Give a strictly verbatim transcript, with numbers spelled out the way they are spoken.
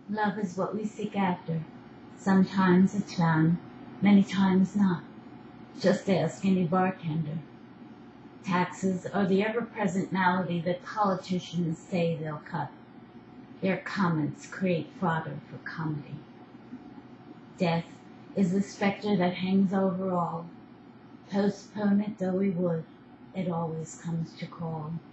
Love is what we seek after. Sometimes it's found, many times not. Just ask any bartender. Taxes are the ever-present malady that politicians say they'll cut. Their comments create fodder for comedy. Death is the specter that hangs over all. Postpone it though we would, it always comes to call.